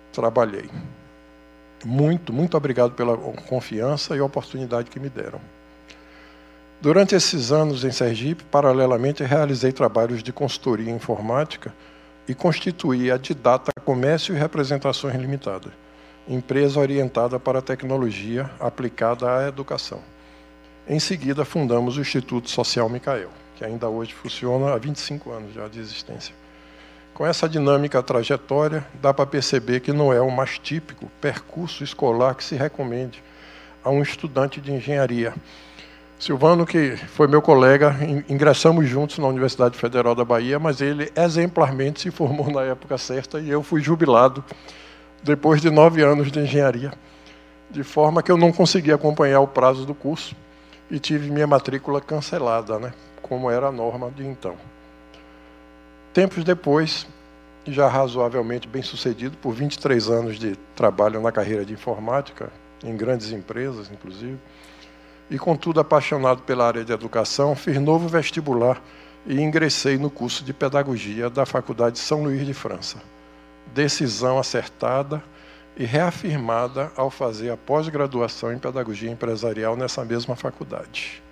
trabalhei. Muito, muito obrigado pela confiança e oportunidade que me deram. Durante esses anos em Sergipe, paralelamente, realizei trabalhos de consultoria informática e constituí a Didata Comércio e Representações Limitada, empresa orientada para a tecnologia aplicada à educação. Em seguida, fundamos o Instituto Social Micael, que ainda hoje funciona há vinte e cinco anos já de existência. Com essa dinâmica trajetória, dá para perceber que não é o mais típico percurso escolar que se recomende a um estudante de engenharia. Silvano, que foi meu colega, ingressamos juntos na Universidade Federal da Bahia, mas ele exemplarmente se formou na época certa e eu fui jubilado depois de nove anos de engenharia, de forma que eu não consegui acompanhar o prazo do curso e tive minha matrícula cancelada, né, como era a norma de então. Tempos depois, já razoavelmente bem-sucedido, por vinte e três anos de trabalho na carreira de informática, em grandes empresas, inclusive, e, contudo, apaixonado pela área de educação, fiz novo vestibular e ingressei no curso de Pedagogia da Faculdade São Luís de França. Decisão acertada e reafirmada ao fazer a pós-graduação em Pedagogia Empresarial nessa mesma faculdade.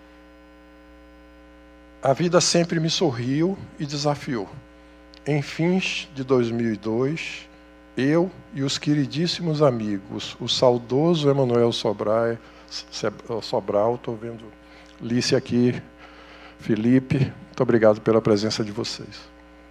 A vida sempre me sorriu e desafiou. Em fins de dois mil e dois, eu e os queridíssimos amigos, o saudoso Emanuel Sobral, Sobral, estou vendo Lícia aqui, Felipe, muito obrigado pela presença de vocês.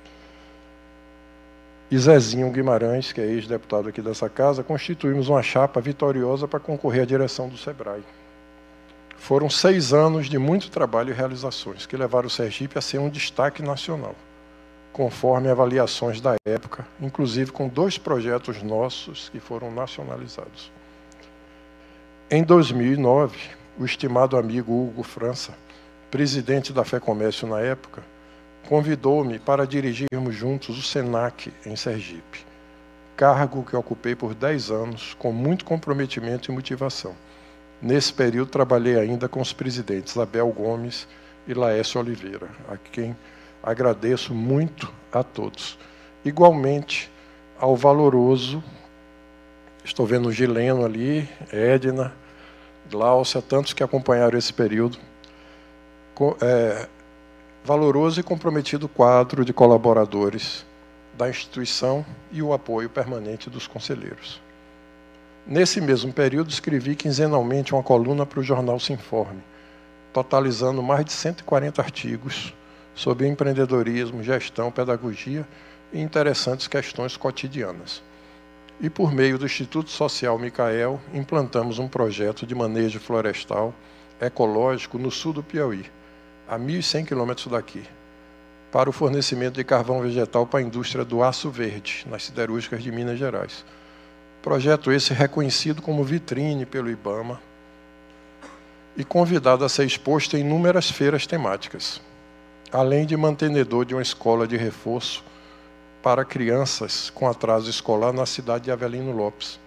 E Zezinho Guimarães, que é ex-deputado aqui dessa casa, constituímos uma chapa vitoriosa para concorrer à direção do SEBRAE. Foram seis anos de muito trabalho e realizações, que levaram o Sergipe a ser um destaque nacional, conforme avaliações da época, inclusive com dois projetos nossos que foram nacionalizados. Em dois mil e nove, o estimado amigo Hugo França, presidente da FEComércio na época, convidou-me para dirigirmos juntos o SENAC em Sergipe, cargo que ocupei por dez anos, com muito comprometimento e motivação. Nesse período, trabalhei ainda com os presidentes Abel Gomes e Laércio Oliveira, a quem agradeço muito a todos. Igualmente ao valoroso, estou vendo o Gileno ali, Edna, Glaucia, tantos que acompanharam esse período, é, valoroso e comprometido quadro de colaboradores da instituição e o apoio permanente dos conselheiros. Nesse mesmo período, escrevi quinzenalmente uma coluna para o jornal Se Informe, totalizando mais de cento e quarenta artigos sobre empreendedorismo, gestão, pedagogia e interessantes questões cotidianas. E, por meio do Instituto Social Micael, implantamos um projeto de manejo florestal ecológico no sul do Piauí, a mil e cem quilômetros daqui, para o fornecimento de carvão vegetal para a indústria do aço verde, nas siderúrgicas de Minas Gerais. Projeto esse reconhecido como vitrine pelo IBAMA e convidado a ser exposto em inúmeras feiras temáticas, além de mantenedor de uma escola de reforço para crianças com atraso escolar na cidade de Avelino Lopes.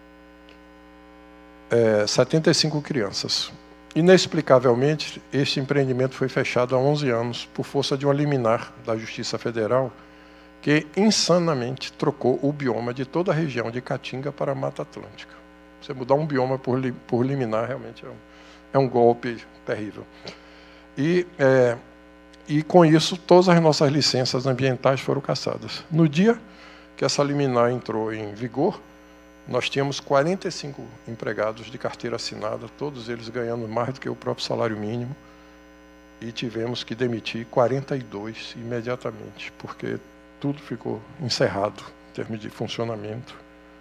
É, setenta e cinco crianças. Inexplicavelmente, este empreendimento foi fechado há onze anos por força de uma liminar da Justiça Federal que insanamente trocou o bioma de toda a região de Caatinga para a Mata Atlântica. Você mudar um bioma por, li, por liminar realmente é um, é um golpe terrível. E, é, e, com isso, todas as nossas licenças ambientais foram cassadas. No dia que essa liminar entrou em vigor, nós tínhamos quarenta e cinco empregados de carteira assinada, todos eles ganhando mais do que o próprio salário mínimo, e tivemos que demitir quarenta e dois imediatamente, porque tudo ficou encerrado em termos de funcionamento.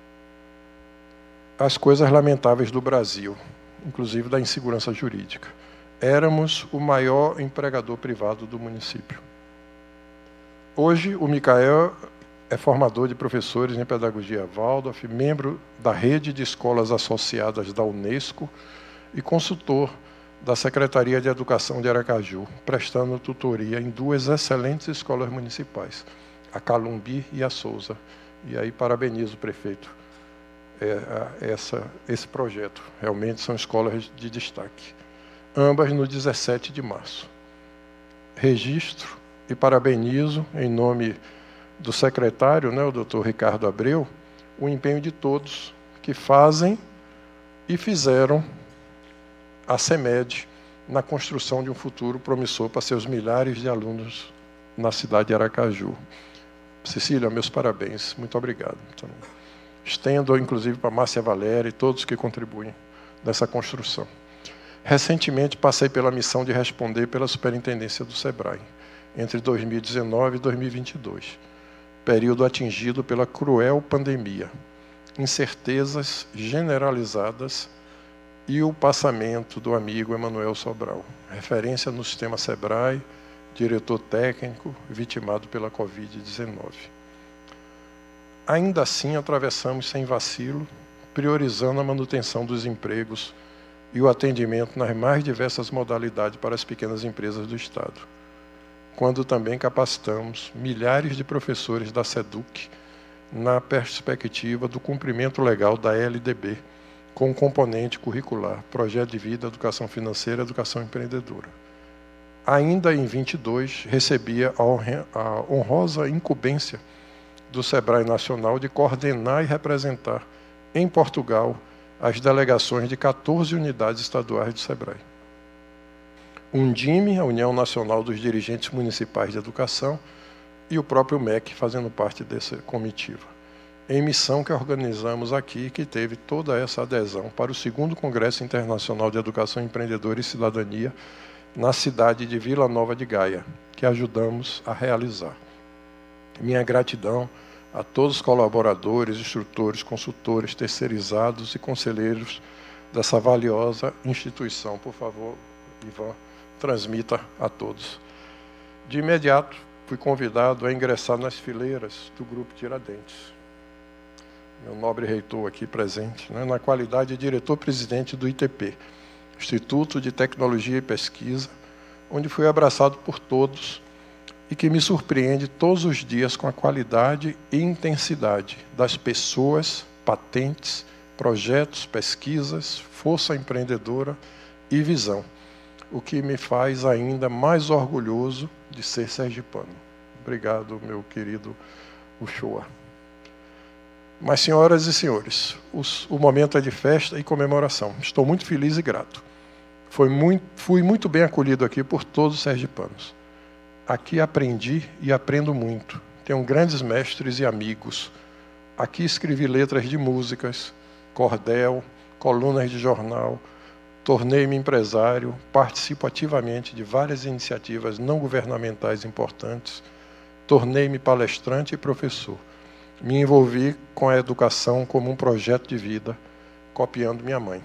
As coisas lamentáveis do Brasil, inclusive da insegurança jurídica. Éramos o maior empregador privado do município. Hoje, o Micael é formador de professores em pedagogia Waldorf, membro da rede de escolas associadas da Unesco e consultor da Secretaria de Educação de Aracaju, prestando tutoria em duas excelentes escolas municipais, a Calumbi e a Souza. E aí parabenizo o prefeito é, essa, esse projeto. Realmente são escolas de destaque. Ambas no dezessete de março. Registro e parabenizo, em nome do secretário, né, o doutor Ricardo Abreu, o empenho de todos que fazem e fizeram a CEMED na construção de um futuro promissor para seus milhares de alunos na cidade de Aracaju. Cecília, meus parabéns. Muito obrigado. Então, estendo, inclusive, para Márcia Valéria e todos que contribuem nessa construção. Recentemente, passei pela missão de responder pela superintendência do SEBRAE, entre dois mil e dezenove e dois mil e vinte e dois, período atingido pela cruel pandemia, incertezas generalizadas e o passamento do amigo Emanuel Sobral, referência no sistema SEBRAE, diretor técnico, vitimado pela covid dezenove. Ainda assim, atravessamos sem vacilo, priorizando a manutenção dos empregos e o atendimento nas mais diversas modalidades para as pequenas empresas do Estado, quando também capacitamos milhares de professores da SEDUC na perspectiva do cumprimento legal da L D B, com componente curricular, Projeto de Vida, Educação Financeira e Educação Empreendedora. Ainda em vinte e dois, recebia a honrosa incumbência do SEBRAE Nacional de coordenar e representar em Portugal as delegações de quatorze unidades estaduais do SEBRAE. Undime, a União Nacional dos Dirigentes Municipais de Educação, e o próprio M E C fazendo parte dessa comitiva. Em missão que organizamos aqui, que teve toda essa adesão para o segundo Congresso Internacional de Educação Empreendedora e Cidadania, na cidade de Vila Nova de Gaia, que ajudamos a realizar. Minha gratidão a todos os colaboradores, instrutores, consultores, terceirizados e conselheiros dessa valiosa instituição. Por favor, Ivan, transmita a todos. De imediato, fui convidado a ingressar nas fileiras do Grupo Tiradentes. Meu nobre reitor aqui presente, né, na qualidade de diretor-presidente do I T P, Instituto de Tecnologia e Pesquisa, onde fui abraçado por todos e que me surpreende todos os dias com a qualidade e intensidade das pessoas, patentes, projetos, pesquisas, força empreendedora e visão, o que me faz ainda mais orgulhoso de ser sergipano. Obrigado, meu querido Uchoa. Mas, senhoras e senhores, os, o momento é de festa e comemoração. Estou muito feliz e grato. Foi muito, fui muito bem acolhido aqui por todos os sergipanos. Aqui aprendi e aprendo muito. Tenho grandes mestres e amigos. Aqui escrevi letras de músicas, cordel, colunas de jornal, tornei-me empresário, participo ativamente de várias iniciativas não governamentais importantes, tornei-me palestrante e professor. Me envolvi com a educação como um projeto de vida, copiando minha mãe.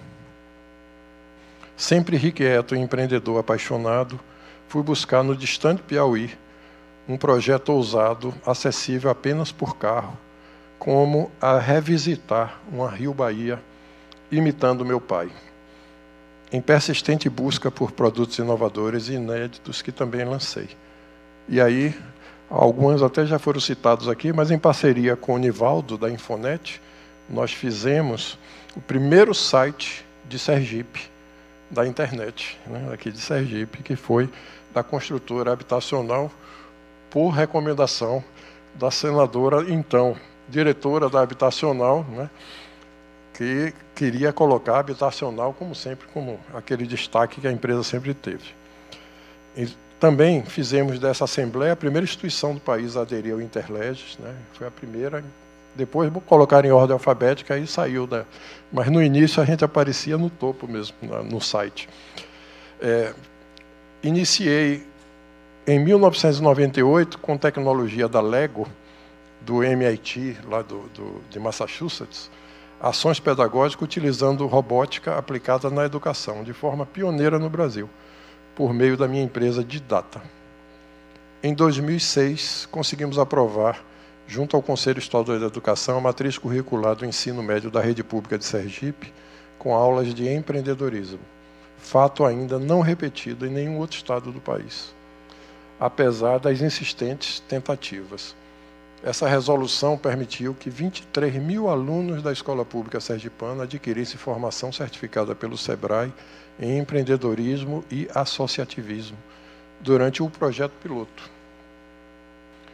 Sempre irrequieto e empreendedor apaixonado, fui buscar no distante Piauí um projeto ousado, acessível apenas por carro, como a revisitar uma Rio Bahia, imitando meu pai, em persistente busca por produtos inovadores e inéditos que também lancei. E aí, alguns até já foram citados aqui, mas em parceria com o Nivaldo, da Infonet, nós fizemos o primeiro site de Sergipe, da internet, né, aqui de Sergipe, que foi da construtora habitacional, por recomendação da senadora, então, diretora da habitacional, né, que queria colocar a habitacional, como sempre, como aquele destaque que a empresa sempre teve. E também fizemos dessa Assembleia a primeira instituição do país a aderir ao Interleges, né, foi a primeira. Depois colocaram em ordem alfabética, aí saiu da... Mas no início a gente aparecia no topo mesmo, no site. É, iniciei em mil novecentos e noventa e oito, com tecnologia da Lego, do M I T, lá do, do, de Massachusetts, ações pedagógicas utilizando robótica aplicada na educação, de forma pioneira no Brasil, por meio da minha empresa Didata. Em dois mil e seis, conseguimos aprovar, junto ao Conselho Estadual da Educação, a matriz curricular do ensino médio da Rede Pública de Sergipe, com aulas de empreendedorismo, fato ainda não repetido em nenhum outro estado do país, apesar das insistentes tentativas. Essa resolução permitiu que vinte e três mil alunos da Escola Pública Sergipana adquirissem formação certificada pelo SEBRAE em empreendedorismo e associativismo, durante o projeto piloto.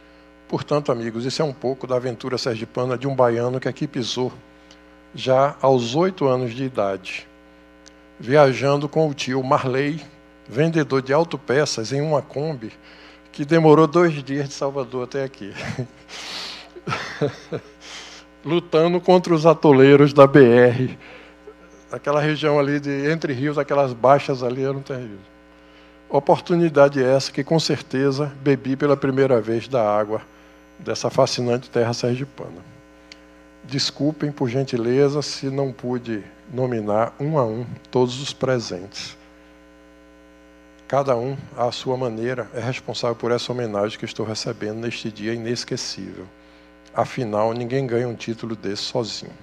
Portanto, amigos, isso é um pouco da aventura sergipana de um baiano que aqui pisou já aos oito anos de idade, viajando com o tio Marley, vendedor de autopeças, em uma Kombi, que demorou dois dias de Salvador até aqui. Lutando contra os atoleiros da B R. Aquela região ali de Entre Rios, aquelas baixas ali eram terríveis. Oportunidade essa que, com certeza, bebi pela primeira vez da água dessa fascinante terra sergipana. Desculpem, por gentileza, se não pude nominar um a um todos os presentes. Cada um, à sua maneira, é responsável por essa homenagem que estou recebendo neste dia inesquecível. Afinal, ninguém ganha um título desse sozinho.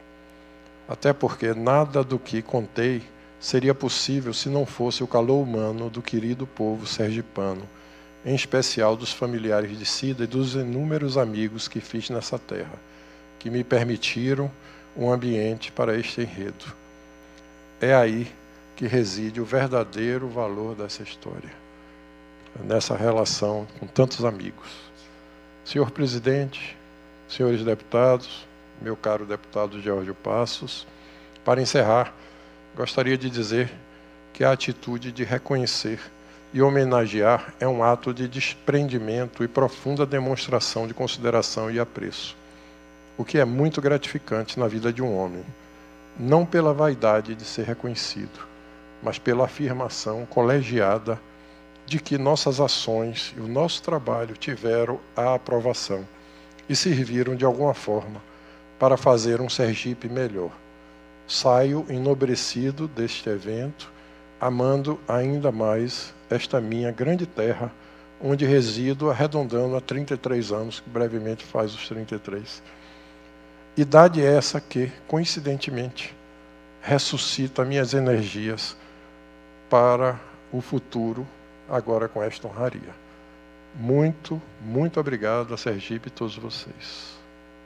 Até porque nada do que contei seria possível se não fosse o calor humano do querido povo sergipano, em especial dos familiares de Cida e dos inúmeros amigos que fiz nessa terra, que me permitiram um ambiente para este enredo. É aí que reside o verdadeiro valor dessa história, nessa relação com tantos amigos. Senhor presidente, senhores deputados, meu caro deputado Geórgio Passos, para encerrar, gostaria de dizer que a atitude de reconhecer e homenagear é um ato de desprendimento e profunda demonstração de consideração e apreço, o que é muito gratificante na vida de um homem, não pela vaidade de ser reconhecido, mas pela afirmação colegiada de que nossas ações e o nosso trabalho tiveram a aprovação e serviram de alguma forma para fazer um Sergipe melhor. Saio enobrecido deste evento, amando ainda mais esta minha grande terra, onde resido arredondando há trinta e três anos, que brevemente faz os trinta e três. Idade essa que, coincidentemente, ressuscita minhas energias para o futuro, agora com esta honraria. Muito, muito obrigado a Sergipe e todos vocês.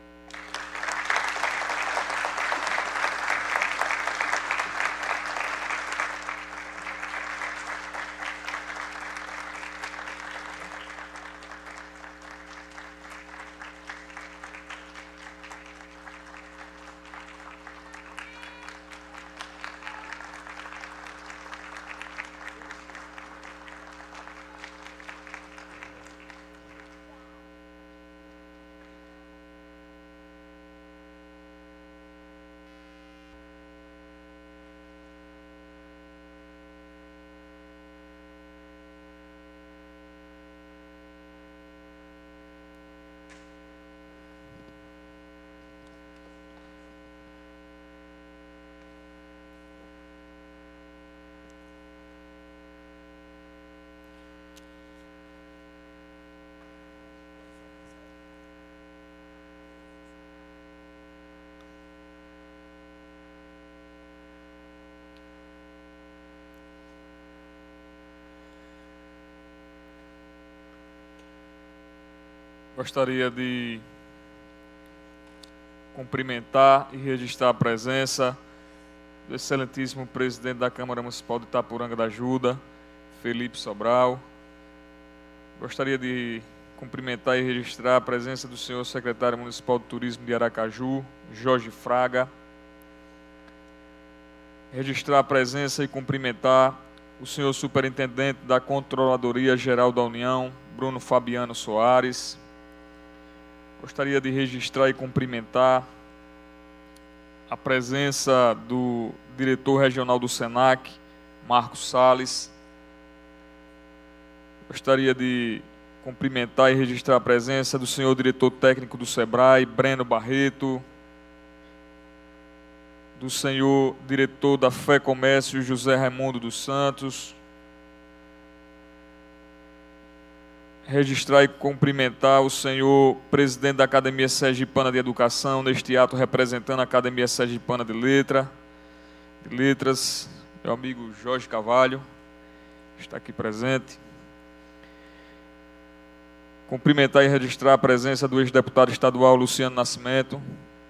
Gostaria de cumprimentar e registrar a presença do excelentíssimo presidente da Câmara Municipal de Itapuranga da Ajuda, Felipe Sobral. Gostaria de cumprimentar e registrar a presença do senhor secretário municipal de Turismo de Aracaju, Jorge Fraga. Registrar a presença e cumprimentar o senhor superintendente da Controladoria Geral da União, Bruno Fabiano Soares. Gostaria de registrar e cumprimentar a presença do diretor regional do SENAC, Marcos Salles. Gostaria de cumprimentar e registrar a presença do senhor diretor técnico do SEBRAE, Breno Barreto, do senhor diretor da Fé Comércio, José Raimundo dos Santos. Registrar e cumprimentar o senhor presidente da Academia Sergipana de Educação, neste ato representando a Academia Sergipana de, Letra, de Letras, meu amigo Jorge Carvalho, está aqui presente. Cumprimentar e registrar a presença do ex-deputado estadual Luciano Nascimento.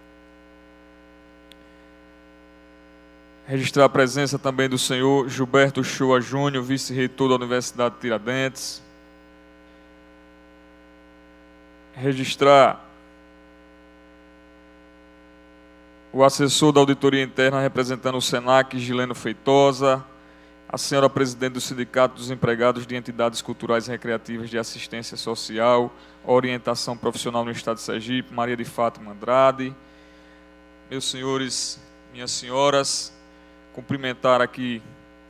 Registrar a presença também do senhor Gilberto Shoa Júnior, vice-reitor da Universidade de Tiradentes. registrar o assessor da auditoria interna representando o SENAC, Gileno Feitosa, a senhora presidente do Sindicato dos Empregados de Entidades Culturais e Recreativas de Assistência Social, Orientação Profissional no Estado de Sergipe, Maria de Fátima Andrade, meus senhores, minhas senhoras, cumprimentar aqui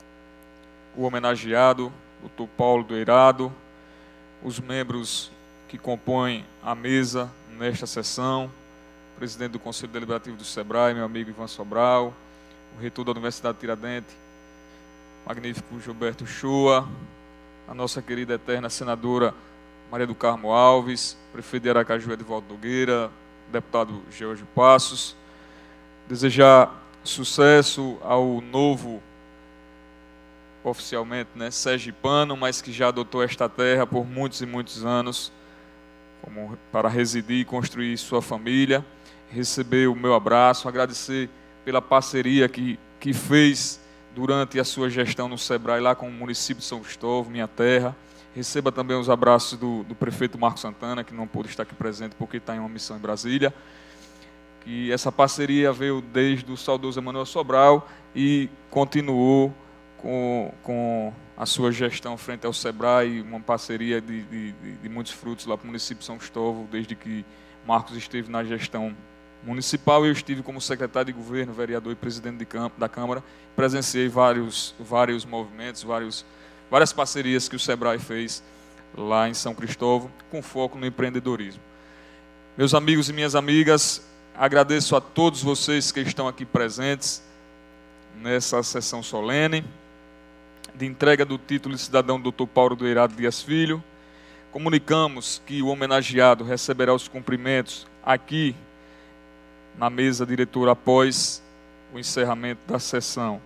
o homenageado, doutor Paulo do Eirado, os membros que compõem a mesa nesta sessão, presidente do Conselho Deliberativo do SEBRAE, meu amigo Ivan Sobral, o reitor da Universidade Tiradentes, magnífico Gilberto Chua, a nossa querida eterna senadora Maria do Carmo Alves, prefeito de Aracaju Edvaldo Nogueira, deputado George Passos. Desejar sucesso ao novo, oficialmente, né, sergipano, mas que já adotou esta terra por muitos e muitos anos, como para residir e construir sua família. Receber o meu abraço, agradecer pela parceria que, que fez durante a sua gestão no SEBRAE, lá com o município de São Cristóvão, minha terra. Receba também os abraços do, do prefeito Marcos Santana, que não pôde estar aqui presente porque está em uma missão em Brasília. Que essa parceria veio desde o saudoso Emanuel Sobral e continuou com, com a sua gestão frente ao SEBRAE, uma parceria de, de, de muitos frutos lá para o município de São Cristóvão, desde que Marcos esteve na gestão municipal. Eu estive como secretário de governo, vereador e presidente de campo, da Câmara, presenciei vários, vários movimentos, vários, várias parcerias que o SEBRAE fez lá em São Cristóvão, com foco no empreendedorismo. Meus amigos e minhas amigas, agradeço a todos vocês que estão aqui presentes nessa sessão solene de entrega do título de cidadão doutor Paulo do Eirado Dias Filho. Comunicamos que o homenageado receberá os cumprimentos aqui na mesa diretora após o encerramento da sessão.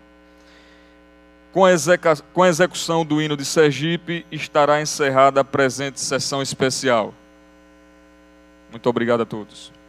Com a, execa, com a execução do hino de Sergipe, estará encerrada a presente sessão especial. Muito obrigado a todos.